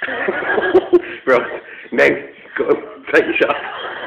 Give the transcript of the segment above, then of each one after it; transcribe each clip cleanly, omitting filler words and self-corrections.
Right, now go take your shot.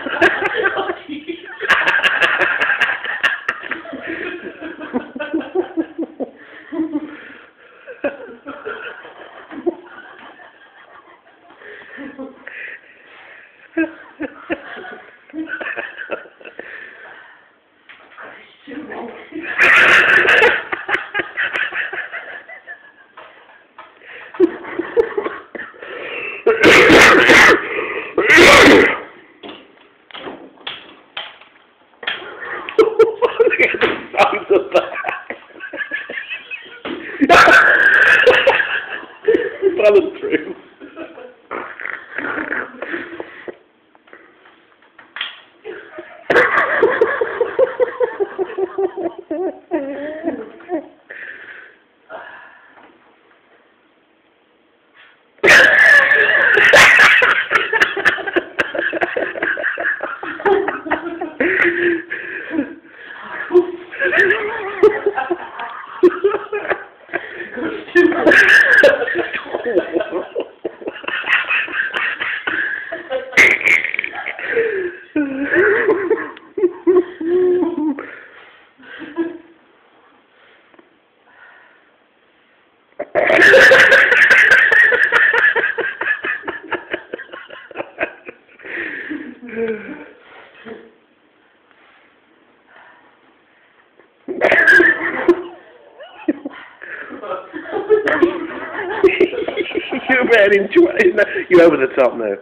Sounds of that. Follow through. You're about enjoying that. You're over the top now.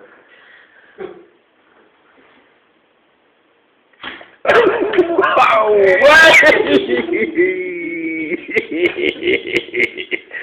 Oh,